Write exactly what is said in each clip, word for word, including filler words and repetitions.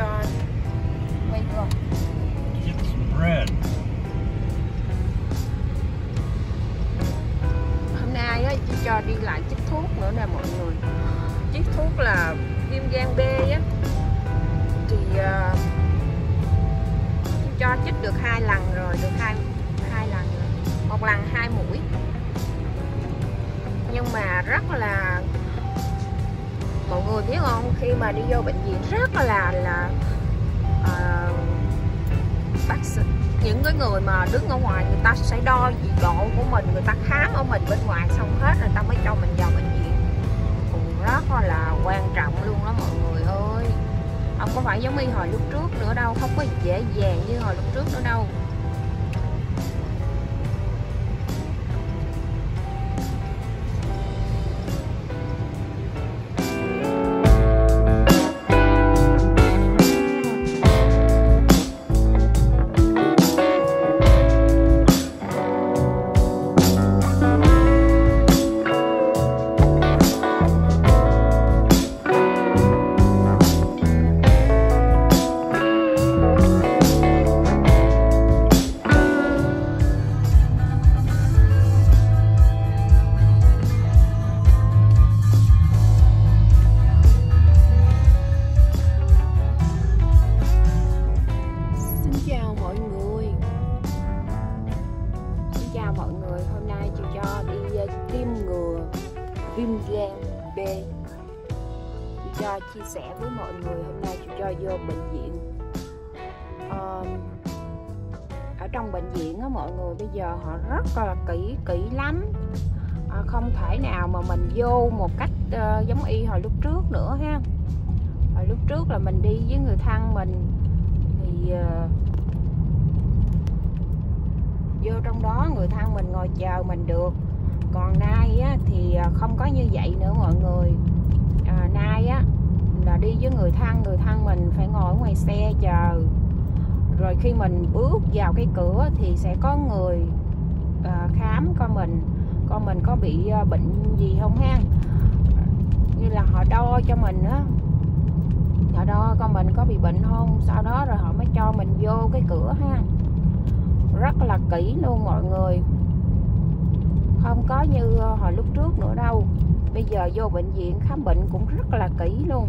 cho quay chưa? Get some bread. Hôm nay á chị cho đi lại chích thuốc nữa nè mọi người. Chích thuốc là viêm gan B á, thì uh, chị cho chích được hai lần rồi, được hai hai lần rồi. Một lần hai mũi. Nhưng mà rất là, mọi người biết không, khi mà đi vô bệnh viện rất là là uh, bác sĩ, những cái người mà đứng ở ngoài người ta sẽ đo nhiệt độ của mình, người ta khám ở mình bên ngoài xong hết người ta mới cho mình vào bệnh viện. Cũng rất là quan trọng luôn đó mọi người ơi. Không có phải giống như hồi lúc trước nữa đâu, không có dễ dàng như hồi lúc trước nữa đâu. Viêm gan B. Chị cho chia sẻ với mọi người, hôm nay chị cho vô bệnh viện. à, Ở trong bệnh viện á mọi người, bây giờ họ rất là kỹ kỹ lắm. à, Không thể nào mà mình vô một cách uh, giống y hồi lúc trước nữa ha. Hồi lúc trước là mình đi với người thân mình thì uh, vô trong đó người thân mình ngồi chờ mình được. Còn nay á, thì không có như vậy nữa mọi người. à, Nay á, là đi với người thân, người thân mình phải ngồi ở ngoài xe chờ. Rồi khi mình bước vào cái cửa thì sẽ có người à, khám coi mình, coi mình có bị à, bệnh gì không ha. Như là họ đo cho mình á, họ đo coi mình có bị bệnh không, sau đó rồi họ mới cho mình vô cái cửa ha. Rất là kỹ luôn mọi người, không có như hồi lúc trước nữa đâu. Bây giờ vô bệnh viện khám bệnh cũng rất là kỹ luôn.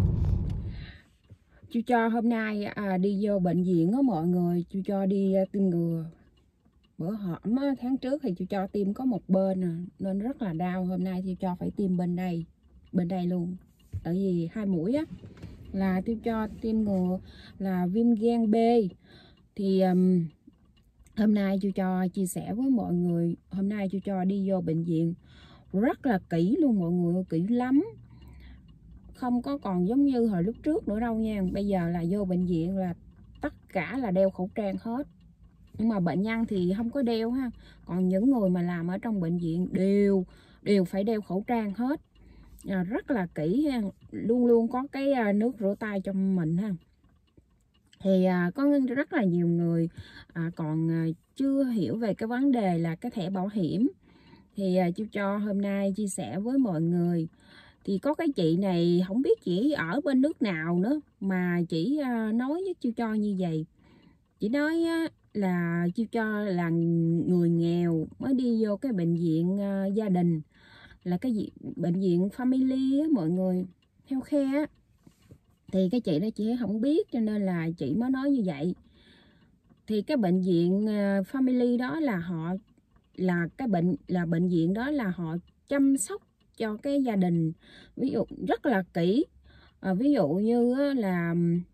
Chú cho hôm nay à, đi vô bệnh viện á mọi người, chú cho đi tiêm ngừa. Bữa hổm á, tháng trước thì chú cho tiêm có một bên à, nên rất là đau. Hôm nay chú cho phải tiêm bên đây, bên đây luôn. Tại vì hai mũi á là chú cho tiêm ngừa là viêm gan B. Thì um, hôm nay chú cho chia sẻ với mọi người, hôm nay chú cho đi vô bệnh viện rất là kỹ luôn mọi người, kỹ lắm. Không có còn giống như hồi lúc trước nữa đâu nha. Bây giờ là vô bệnh viện là tất cả là đeo khẩu trang hết. Nhưng mà bệnh nhân thì không có đeo ha. Còn những người mà làm ở trong bệnh viện đều đều phải đeo khẩu trang hết. À, rất là kỹ ha. Luôn luôn có cái nước rửa tay cho mình ha. Thì à, có rất là nhiều người à, còn à, chưa hiểu về cái vấn đề là cái thẻ bảo hiểm. Thì à, chú cho hôm nay chia sẻ với mọi người. Thì có cái chị này không biết chị ở bên nước nào nữa mà chị à, nói với chú cho như vậy. Chị nói á, là chú cho là người nghèo mới đi vô cái bệnh viện à, gia đình, là cái gì bệnh viện family á mọi người, theo khe á. Thì cái chị đó chị không biết cho nên là chị mới nói như vậy. Thì cái bệnh viện family đó là họ là cái bệnh là bệnh viện đó là họ chăm sóc cho cái gia đình, ví dụ rất là kỹ. à, ví dụ như là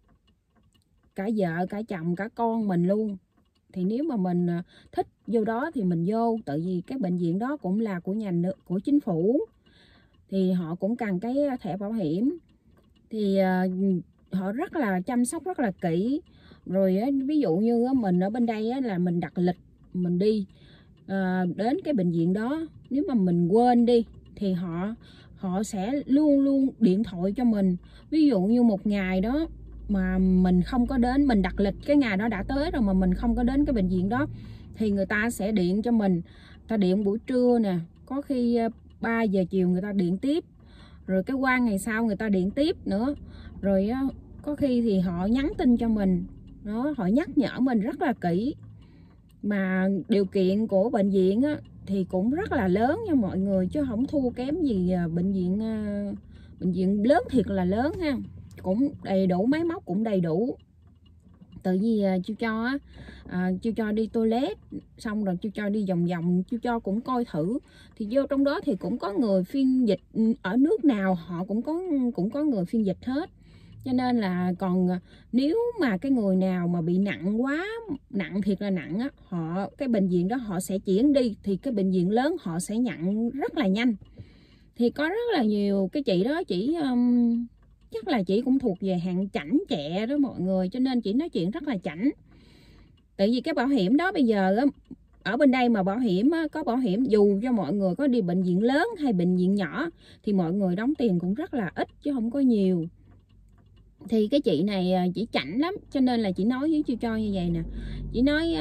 cả vợ cả chồng cả con mình luôn. Thì nếu mà mình thích vô đó thì mình vô, tại vì cái bệnh viện đó cũng là của nhà nước, của chính phủ, thì họ cũng cần cái thẻ bảo hiểm. Thì uh, họ rất là chăm sóc rất là kỹ. Rồi ví dụ như mình ở bên đây là mình đặt lịch mình đi à, đến cái bệnh viện đó, nếu mà mình quên đi thì họ họ sẽ luôn luôn điện thoại cho mình. Ví dụ như một ngày đó mà mình không có đến, mình đặt lịch cái ngày đó đã tới rồi mà mình không có đến cái bệnh viện đó, thì người ta sẽ điện cho mình. Ta điện buổi trưa nè, có khi ba giờ chiều người ta điện tiếp, rồi cái qua ngày sau người ta điện tiếp nữa. Rồi có khi thì họ nhắn tin cho mình đó, họ nhắc nhở mình rất là kỹ. Mà điều kiện của bệnh viện á, thì cũng rất là lớn nha mọi người, chứ không thua kém gì bệnh viện bệnh viện lớn thiệt là lớn ha, cũng đầy đủ, máy móc cũng đầy đủ. Tự vì chú cho á, à, chú cho đi toilet xong rồi chú cho đi vòng vòng, chú cho cũng coi thử, thì vô trong đó thì cũng có người phiên dịch, ở nước nào họ cũng có cũng có người phiên dịch hết. Cho nên là còn nếu mà cái người nào mà bị nặng quá, nặng thiệt là nặng á, họ cái bệnh viện đó họ sẽ chuyển đi, thì cái bệnh viện lớn họ sẽ nhận rất là nhanh. Thì có rất là nhiều cái chị đó, chị um, chắc là chị cũng thuộc về hạng chảnh chẹ đó mọi người, cho nên chị nói chuyện rất là chảnh. Tại vì cái bảo hiểm đó bây giờ á, ở bên đây mà bảo hiểm á, có bảo hiểm dù cho mọi người có đi bệnh viện lớn hay bệnh viện nhỏ thì mọi người đóng tiền cũng rất là ít chứ không có nhiều. Thì cái chị này chỉ chảnh lắm, cho nên là chị nói với chú cho như vậy nè. Chị nói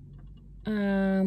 à,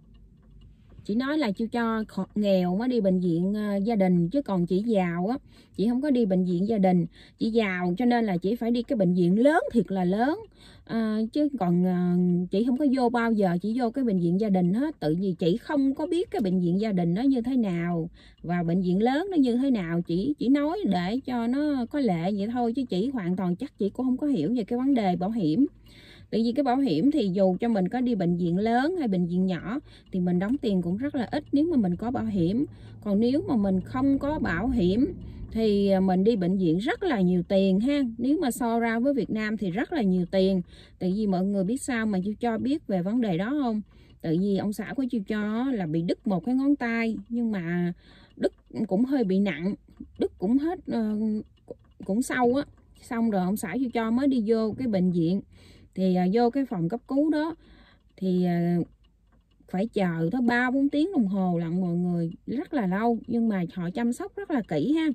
chị nói là chú cho nghèo mới đi bệnh viện gia đình, chứ còn chị giàu á, chị không có đi bệnh viện gia đình. Chị giàu cho nên là chị phải đi cái bệnh viện lớn thiệt là lớn, à, chứ còn à, chị không có vô bao giờ chị vô cái bệnh viện gia đình hết. Tự vì chị không có biết cái bệnh viện gia đình nó như thế nào và bệnh viện lớn nó như thế nào. Chị chỉ nói để cho nó có lệ vậy thôi, chứ chị hoàn toàn chắc chị cũng không có hiểu về cái vấn đề bảo hiểm. Tại vì cái bảo hiểm thì dù cho mình có đi bệnh viện lớn hay bệnh viện nhỏ thì mình đóng tiền cũng rất là ít nếu mà mình có bảo hiểm. Còn nếu mà mình không có bảo hiểm thì mình đi bệnh viện rất là nhiều tiền ha. Nếu mà so ra với Việt Nam thì rất là nhiều tiền. Tại vì mọi người biết sao mà chú cho biết về vấn đề đó không? Tại vì ông xã của chú cho là bị đứt một cái ngón tay, nhưng mà đứt cũng hơi bị nặng, đứt cũng hết uh, cũng sâu á. Xong rồi ông xã chú cho mới đi vô cái bệnh viện. Thì uh, vô cái phòng cấp cứu đó thì uh, phải chờ tới ba bốn tiếng đồng hồ lận mọi người, rất là lâu, nhưng mà họ chăm sóc rất là kỹ ha.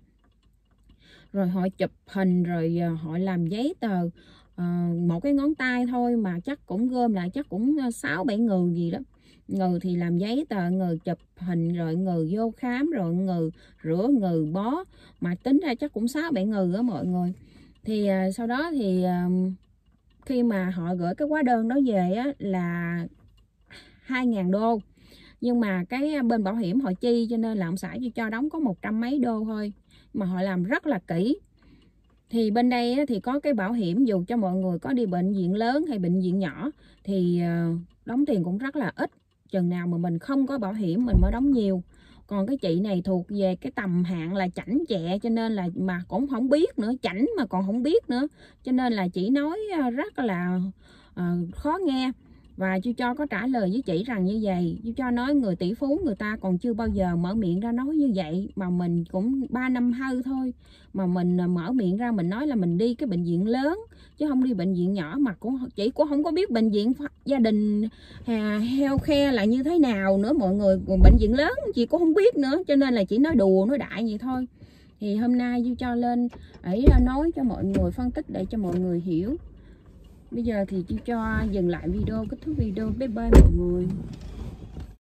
Rồi họ chụp hình, rồi uh, họ làm giấy tờ, uh, một cái ngón tay thôi mà chắc cũng gom lại chắc cũng sáu bảy người gì đó. Người thì làm giấy tờ, người chụp hình, rồi người vô khám, rồi người rửa, người bó, mà tính ra chắc cũng sáu bảy người đó mọi người. Thì uh, sau đó thì uh, khi mà họ gửi cái hóa đơn đó về á, là hai ngàn đô. Nhưng mà cái bên bảo hiểm họ chi cho nên là ông xã chỉ cho đóng có một trăm mấy đô thôi. Mà họ làm rất là kỹ. Thì bên đây á, thì có cái bảo hiểm dù cho mọi người có đi bệnh viện lớn hay bệnh viện nhỏ thì đóng tiền cũng rất là ít. Chừng nào mà mình không có bảo hiểm mình mới đóng nhiều. Còn cái chị này thuộc về cái tầm hạng là chảnh chẹ, cho nên là mà cũng không biết nữa, chảnh mà còn không biết nữa, cho nên là chị nói rất là uh, khó nghe. Và chú cho có trả lời với chị rằng như vậy. Chú cho nói người tỷ phú người ta còn chưa bao giờ mở miệng ra nói như vậy, mà mình cũng ba năm hư thôi mà mình mở miệng ra mình nói là mình đi cái bệnh viện lớn chứ không đi bệnh viện nhỏ. Mà cũng chị cũng không có biết bệnh viện gia đình healthcare là như thế nào nữa mọi người. Còn bệnh viện lớn chị cũng không biết nữa, cho nên là chỉ nói đùa nói đại vậy thôi. Thì hôm nay chú cho lên ấy nói cho mọi người, phân tích để cho mọi người hiểu. Bây giờ thì chú cho dừng lại video, kết thúc video. Bye bye mọi người.